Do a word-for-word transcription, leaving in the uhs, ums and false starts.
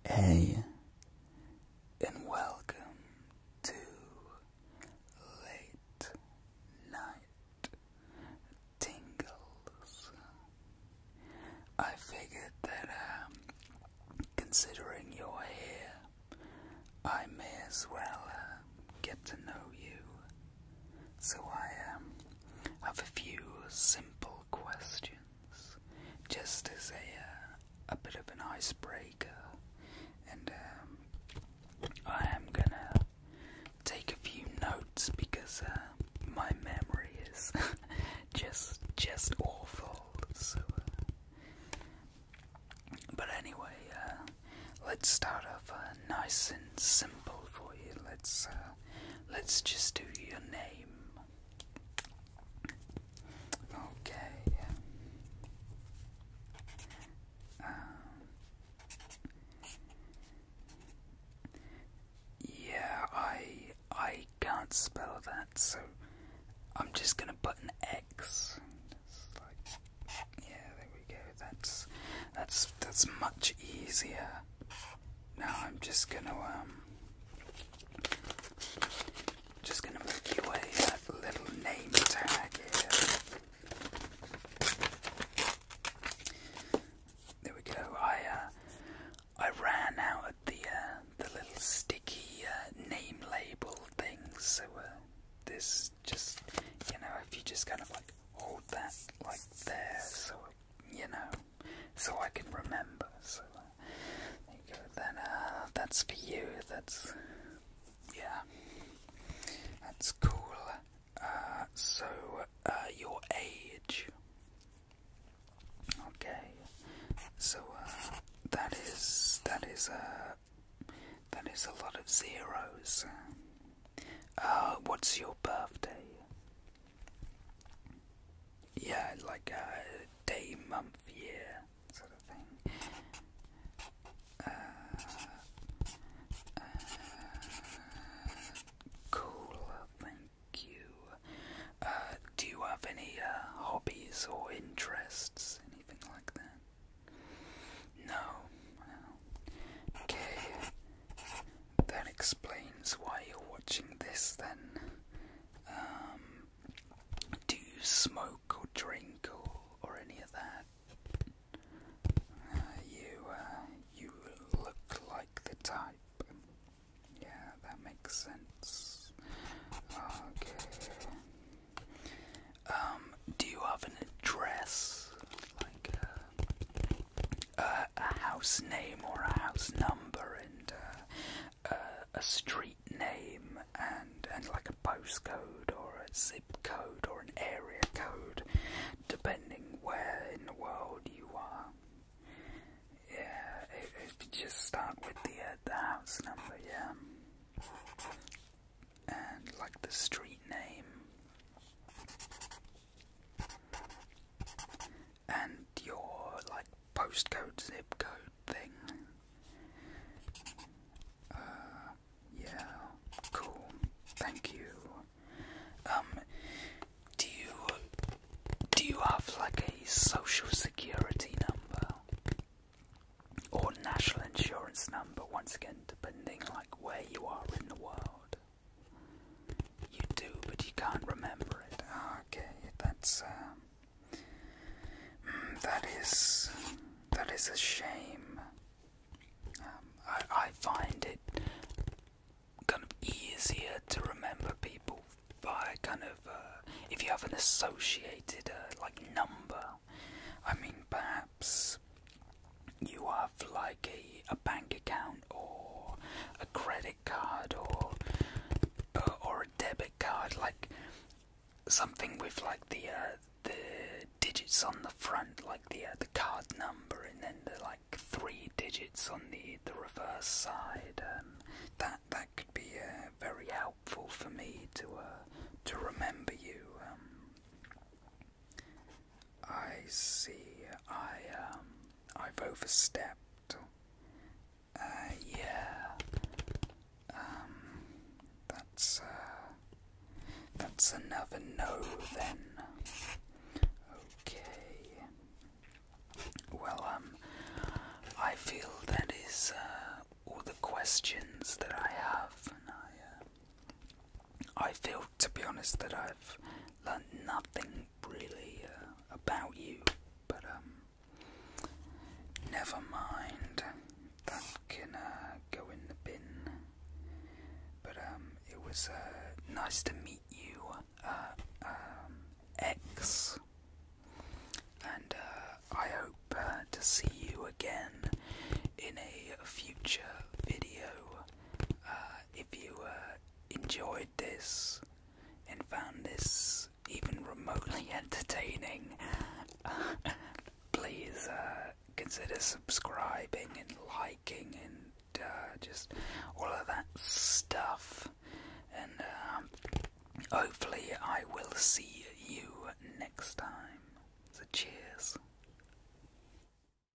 Hey, and welcome to Late Night Tingles. I figured that, um, considering you're here, I may as well uh, get to know you. So I um, have a few simple questions, just as a, uh, a bit of an icebreaker. And um, I am gonna take a few notes because uh, my memory is just just awful. So, uh, but anyway, uh, let's start off uh, nice and simple for you. Let's uh, let's just do your name. Okay. Yeah, I I can't spell that, so I'm just gonna put an X. Just like, yeah, there we go. That's that's that's much easier. Now I'm just gonna um just gonna make you a uh, little name tag here. There we go. I uh I ran out of the uh, the little sticky uh, name label things, so uh, this just, you know, if you just kind of like hold that like there, so you know, so I can remember. So uh, there you go. Then uh, that's for you. That's yeah, that's cool. Uh, so uh, your age. Okay. So uh, that is that is uh, that is a lot of zeros. Uh, what's your birthday? Yeah, like a uh, day, month, year, sort of thing. Uh, uh, cool, thank you. Uh, do you have any uh, hobbies or interests? Anything like that? No. No. Okay. That explains why you're watching this then. Um, do you smoke or drink or, or any of that? Uh, you, uh, you look like the type. Yeah, that makes sense. Okay. Um, do you have an address? Like a, a, a house name or a house number and uh, uh, a street name and, and like a postcode or a zip code or an area code, depending where in the world you are. Yeah, if, if you just start with the, uh, the house number, yeah. And like the street name. And your like postcode zip code thing. Uh, yeah, cool. Thank you. Um, do you do you have like a social security number or national insurance number? Once again, depending like where you are in the world. You do, but you can't remember it. Okay, that's um, that is that is a shame. Um, I I find it kind of easier to remember people by kind of uh, if you have an associated uh, like number. I mean, perhaps you have like a, a bank account or a credit card or uh, or a debit card, like something with like the uh, the digits on the front, like the uh, the card number, and then the like three digits on the the reverse side. Um, that that could be uh, very helpful for me to uh, to remember you. Um, I see. I um I've overstepped. Uh, yeah. Um, that's uh, that's another no then. Okay. Well, um, I feel that is uh, questions that I have, and I, uh, I feel, to be honest, that I've learned nothing really uh, about you, but um, never mind. That can uh, go in the bin. But um, it was uh, nice to meet you, uh, um, X, and uh, I hope uh, to see you again in a future video. Uh, if you uh, enjoyed this and found this even remotely entertaining, please uh, consider subscribing and liking and uh, just all of that stuff. And uh, hopefully I will see you next time. So cheers.